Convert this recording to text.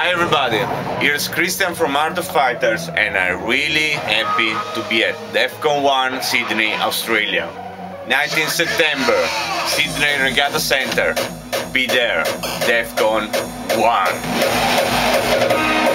Hi everybody, here's Christian from Art of Fighters and I'm really happy to be at Defqon.1 Sydney, Australia. 19 September, Sydney Regatta Centre. Be there, Defqon.1.